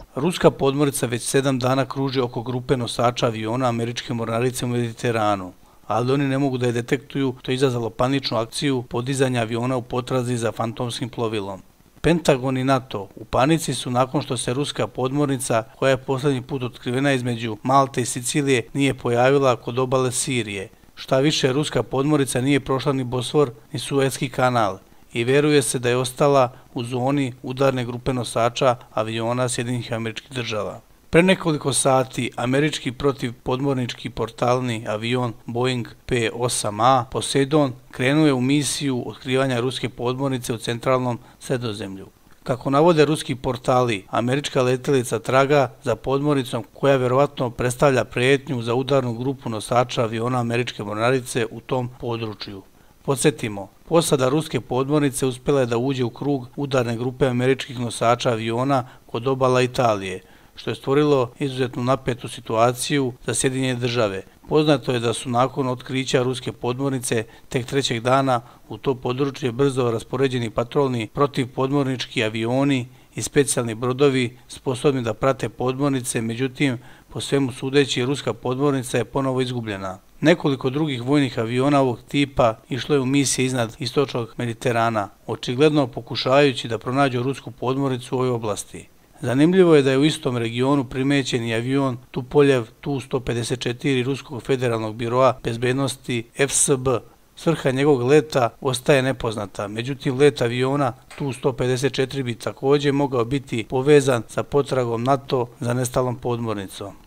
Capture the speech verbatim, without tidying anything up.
Ruska podmornica već sedam dana kruži oko grupe nosača aviona američke mornarice u Mediteranu, ali oni ne mogu da je detektuju, to je izazvalo paničnu akciju podizanja aviona u potrazi za fantomskim plovilom. Pentagon i NATO u panici su nakon što se ruska podmornica, koja je poslednji put otkrivena između Malte i Sicilije, nije pojavila kod obale Sirije. Šta više, ruska podmornica nije prošla ni Bosfor ni Suetski kanal i veruje se da je ostala u zoni udarne grupe nosača aviona Sjedinjenih Američkih Država. Pre nekoliko sati američki protivpodmornički portalni avion Boeing P osam A Poseidon krenuo je u misiju otkrivanja ruske podmornice u centralnom Sredozemlju. Kako navode ruski portali, američka letelica traga za podmornicom koja verovatno predstavlja prijetnju za udarnu grupu nosača aviona američke mornarice u tom području. Podsjetimo, posada ruske podmornice uspjela je da uđe u krug udarne grupe američkih nosača aviona kod obala Italije, što je stvorilo izuzetnu napetu situaciju za Sjedinjene Države. Poznato je da su nakon otkrića ruske podmornice tek trećeg dana u to područje brzo raspoređeni patrolni protivpodmornički avioni i specijalni brodovi sposobni da prate podmornice, međutim, po svemu sudeći, ruska podmornica je ponovo izgubljena. Nekoliko drugih vojnih aviona ovog tipa išlo je u misije iznad istočnog Mediterana, očigledno pokušavajući da pronađu rusku podmornicu u ovoj oblasti. Zanimljivo je da je u istom regionu primećen i avion Tupoljev Tu sto pedeset četiri Ruskog federalnog biroa bezbednosti F S B. Svrha njegovog leta ostaje nepoznata, međutim let aviona Tu sto pedeset četiri bi također mogao biti povezan sa potragom NATO za nestalom podmornicom.